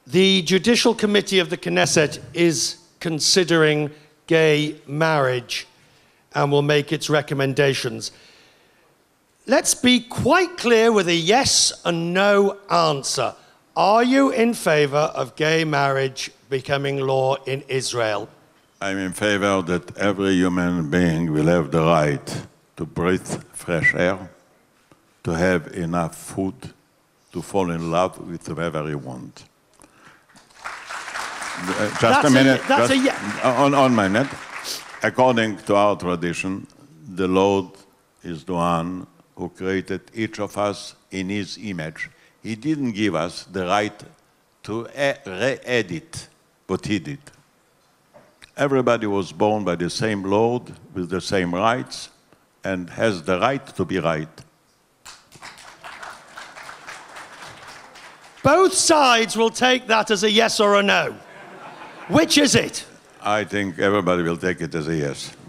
The Judicial Committee of the Knesset is considering gay marriage and will make its recommendations. Let's be quite clear with a yes and no answer. Are you in favor of gay marriage becoming law in Israel? I'm in favor that every human being will have the right to breathe fresh air, to have enough food, to fall in love with whoever you want. Just a minute. On my net. According to our tradition, the Lord is the one who created each of us in his image. He didn't give us the right to re-edit what he did. Everybody was born by the same Lord with the same rights and has the right to be right. Both sides will take that as a yes or a no. Which is it? I think everybody will take it as a yes.